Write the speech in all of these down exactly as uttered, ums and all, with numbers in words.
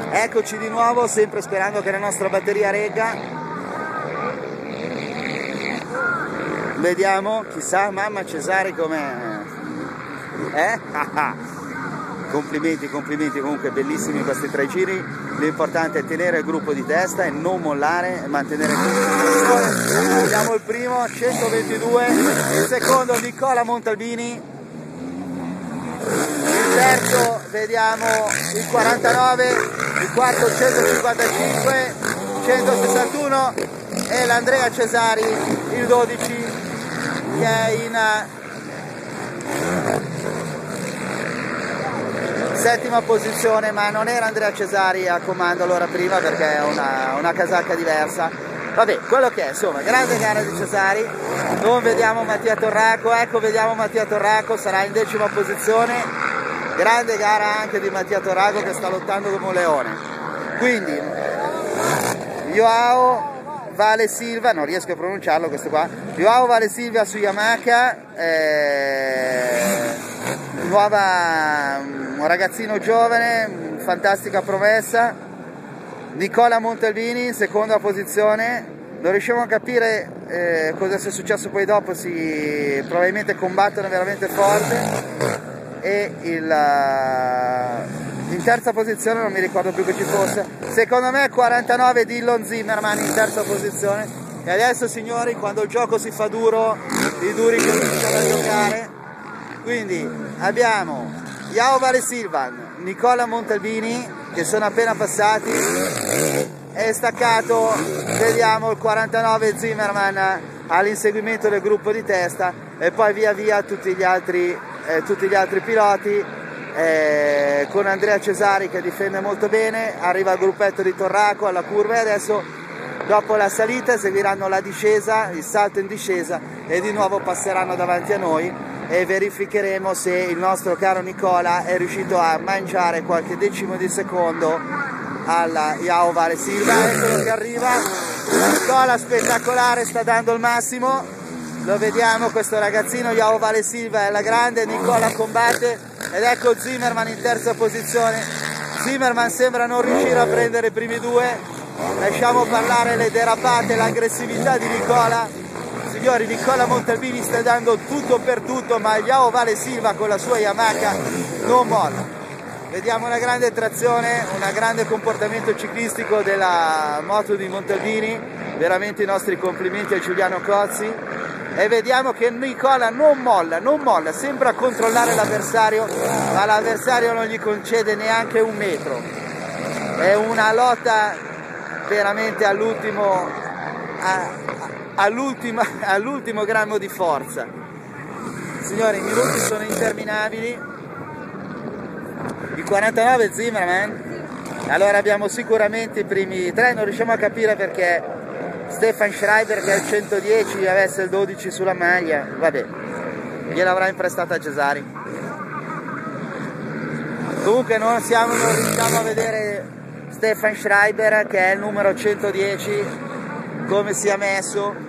Eccoci di nuovo, sempre sperando che la nostra batteria regga. Vediamo, chissà, mamma Cesari come... Eh? Complimenti, complimenti, comunque bellissimi questi tre giri. L'importante è tenere il gruppo di testa e non mollare e mantenere concentrazione. Vediamo il primo, centoventidue, il secondo Nicola Montalbini, il terzo vediamo il quarantanove, il quarto centocinquantacinque, centosessantuno e l'Andrea Cesari il dodici che è in settima posizione, ma non era Andrea Cesari a comando allora prima perché è una, una casacca diversa. Vabbè, quello che è, insomma, grande gara di Cesari. Non vediamo Mattia Torraco, ecco vediamo Mattia Torraco, sarà in decima posizione. Grande gara anche di Mattia Torraco che sta lottando come un leone. Quindi Joao Vale Silva, non riesco a pronunciarlo questo qua, Joao Vale Silva su Yamaha, eh, nuova, un ragazzino giovane, fantastica promessa. Nicola Montalbini in seconda posizione, non riusciamo a capire eh, cosa sia successo poi dopo, si probabilmente combattono veramente forte. E il, uh, in terza posizione non mi ricordo più che ci fosse, secondo me quarantanove Dillon Zimmerman in terza posizione. E adesso signori, quando il gioco si fa duro, i duri cominciano a giocare. Quindi abbiamo Joao Vale Silva, Nicola Montalbini che sono appena passati, e staccato vediamo il quarantanove Zimmerman all'inseguimento del gruppo di testa, e poi via via tutti gli altri, eh, tutti gli altri piloti, eh, con Andrea Cesari che difende molto bene. Arriva il gruppetto di Torraco alla curva e adesso dopo la salita seguiranno la discesa, il salto in discesa, e di nuovo passeranno davanti a noi e verificheremo se il nostro caro Nicola è riuscito a mangiare qualche decimo di secondo alla Joao Vale Silva. Eccolo che arriva, Nicola spettacolare, sta dando il massimo, lo vediamo questo ragazzino. Joao Vale Silva è alla grande, Nicola combatte, ed ecco Zimmerman in terza posizione. Zimmerman sembra non riuscire a prendere i primi due, lasciamo parlare le derapate, l'aggressività di Nicola. Signori, Nicola Montalbini sta dando tutto per tutto, ma Joao Vale Silva con la sua Yamaha non molla. Vediamo una grande trazione, un grande comportamento ciclistico della moto di Montalbini, veramente i nostri complimenti a Giuliano Cozzi. E vediamo che Nicola non molla, non molla, sembra controllare l'avversario, ma l'avversario non gli concede neanche un metro. È una lotta veramente all'ultimo all'ultimo all'ultimo grammo di forza. Signori, i minuti sono interminabili. Il quarantanove Zimmerman, allora abbiamo sicuramente i primi tre, non riusciamo a capire perché Stefan Schreiber che è il centodieci avesse il dodici sulla maglia, vabbè, gliel'avrà imprestata a Cesari. Comunque non, siamo, non riusciamo a vedere Stefan Schreiber che è il numero centodieci come si è messo.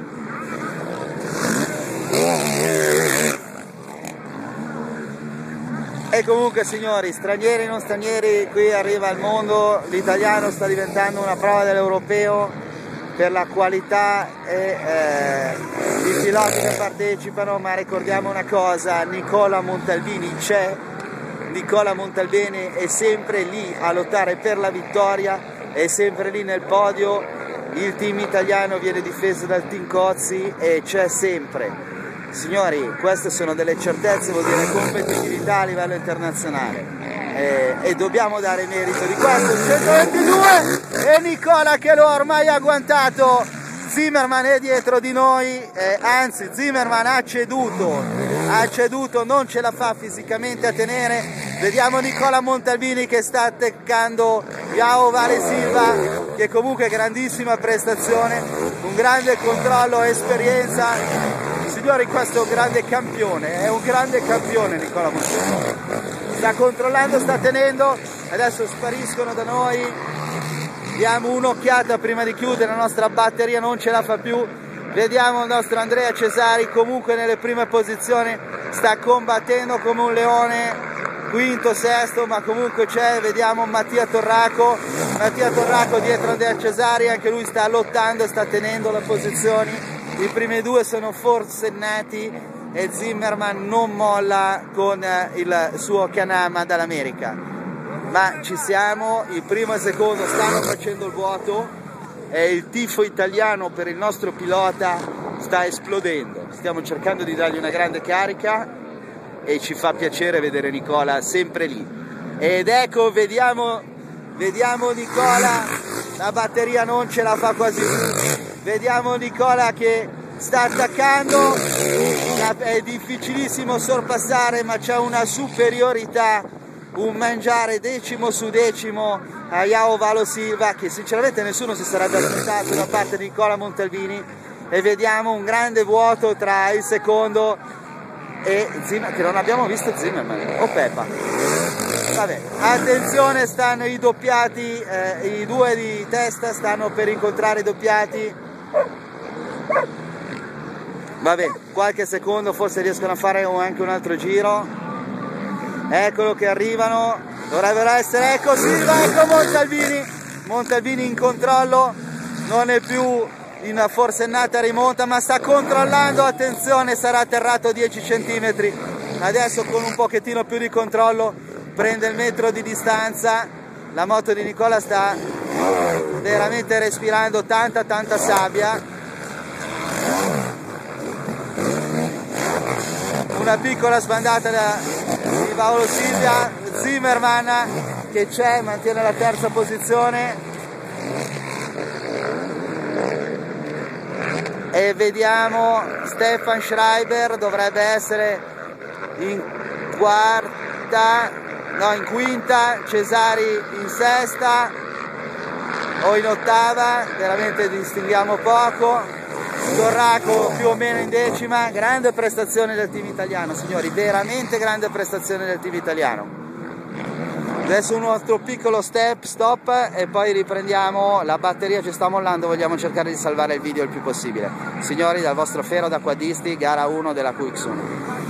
E comunque signori, stranieri non stranieri, qui arriva il mondo, l'italiano sta diventando una prova dell'europeo per la qualità e eh, i piloti che partecipano, ma ricordiamo una cosa, Nicola Montalbini c'è, Nicola Montalbini è sempre lì a lottare per la vittoria, è sempre lì nel podio, il team italiano viene difeso dal team Cozzi e c'è sempre. Signori, queste sono delle certezze, vuol dire competitività a livello internazionale eh, e dobbiamo dare merito di questo. centoventidue e Nicola che lo ha ormai agguantato. Zimmerman è dietro di noi, eh, anzi Zimmerman ha ceduto, ha ceduto, non ce la fa fisicamente a tenere. Vediamo Nicola Montalbini che sta attaccando Joao Vale Silva, che comunque grandissima prestazione, un grande controllo, esperienza. Signori, questo è un grande campione, è un grande campione Nicola Montalbini. Sta controllando, sta tenendo, adesso spariscono da noi. Diamo un'occhiata prima di chiudere, la nostra batteria non ce la fa più. Vediamo il nostro Andrea Cesari comunque nelle prime posizioni, sta combattendo come un leone, quinto, sesto, ma comunque c'è. Vediamo Mattia Torraco, Mattia Torraco dietro Andrea Cesari, anche lui sta lottando, sta tenendo le posizioni, i primi due sono forsennati e Zimmermann non molla con il suo Can-Am dall'America. Ma ci siamo, il primo e il secondo stanno facendo il vuoto e il tifo italiano per il nostro pilota sta esplodendo. Stiamo cercando di dargli una grande carica e ci fa piacere vedere Nicola sempre lì. Ed ecco, vediamo, vediamo Nicola, la batteria non ce la fa quasi più, vediamo Nicola che sta attaccando, è difficilissimo sorpassare, ma c'è una superiorità, un mangiare decimo su decimo a João Valo Silva che sinceramente nessuno si sarebbe aspettato da parte di Nicola Montalbini. E vediamo un grande vuoto tra il secondo e Zimmermann, che non abbiamo visto Zimmermann o Peppa. Vabbè, attenzione, stanno i doppiati, eh, i due di testa stanno per incontrare i doppiati. Vabbè, qualche secondo, forse riescono a fare anche un altro giro. Eccolo che arrivano, dovrebbero essere, ecco Silva, ecco Montalbini, Montalbini in controllo, non è più in forsennata rimonta ma sta controllando, attenzione, sarà atterrato dieci centimetri, adesso con un pochettino più di controllo prende il metro di distanza, la moto di Nicola sta veramente respirando tanta tanta sabbia, una piccola sbandata da, di Paolo Silvia, Zimmermann che c'è, mantiene la terza posizione. E vediamo Stefan Schreiber, dovrebbe essere in quarta, no in quinta, Cesari in sesta o in ottava, veramente distinguiamo poco, Torraco più o meno in decima. Grande prestazione del team italiano, signori, veramente grande prestazione del team italiano. Adesso un altro piccolo step, stop e poi riprendiamo, la batteria ci sta mollando, vogliamo cercare di salvare il video il più possibile. Signori, dal vostro Fero da Quadisti, gara uno della Q X uno.